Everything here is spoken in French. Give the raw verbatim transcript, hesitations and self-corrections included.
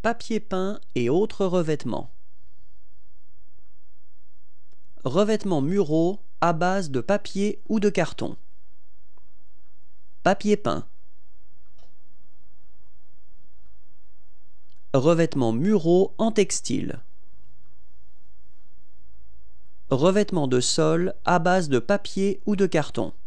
Papier peint et autres revêtements. Revêtements muraux à base de papier ou de carton. Papier peint. Revêtements muraux en textile. Revêtements de sol à base de papier ou de carton.